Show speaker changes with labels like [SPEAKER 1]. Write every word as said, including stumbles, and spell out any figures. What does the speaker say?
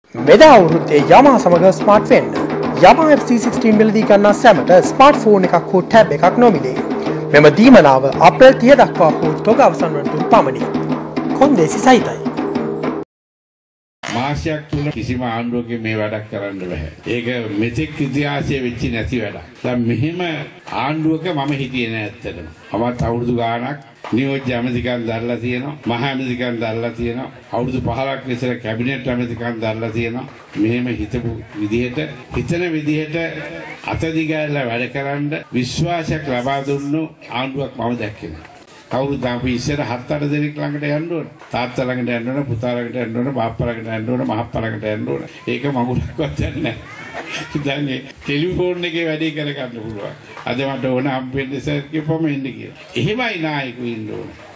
[SPEAKER 1] මෙදා අවුරුද්දේ යමා සමග ස්මාර්ට් වෙන්න. යමා F C සික්ස්ටීන් මිලදී ගන්නා සැමට ස්මාර්ට් ෆෝන් එකක් හෝ ටැබ් එකක් නොමිලේ. මෙම දීමනාව අප්‍රේල් තිහ දක්වා හෝ තොග අවසන් වන තුරු පමණි. කොන්දේසි සහිතයි.
[SPEAKER 2] මාසයක් තුල කිසිම ආණ්ඩුවකින් මේ වැඩක් කරන්න බෑ. ඒක මෙතෙක් ඉතිහාසයේ වෙච්ච නැති වැඩක්. දැන් මෙහෙම ආණ්ඩුවක මම හිටියේ නෑ ඇත්තටම. මමත් අවුරුදු ගාණක් නියෝජ්‍ය ඇමතිකම් දරලා තියෙනවා. මහා ඇමතිකම් දරලා තියෙනවා. අවුරුදු පහලක් විතර කැබිනට් ඇමතිකම් දරලා තියෙනවා. මෙහෙම හිතපු විදිහට හිතන විදිහට අතදිගාලා වැඩ කරන්න විශ්වාසයක් ලබා දුන්නු ආණ්ඩුවක් මම දැක්කේ නෑ. කවුරුද අපි ඉස්සර හත් අට දෙනෙක් ළඟට යන්න ඕන. තාත්තා ළඟට යන්න ඕන, පුතා ළඟට යන්න ඕන, බාප්පා ළඟට යන්න ඕන, මහප්පා ළඟට යන්න ඕන. ඒක මගුලක්වත් යන්නේ නැහැ. දැන් මේ ටෙලිෆෝන් එකේ වැඩේ කර ගන්න පුළුවන්. අද මට ඕන හම්බෙන්න සර් කියපම එන්න කියලා. එහෙමයි නායකයෝ ඉන්න ඕන.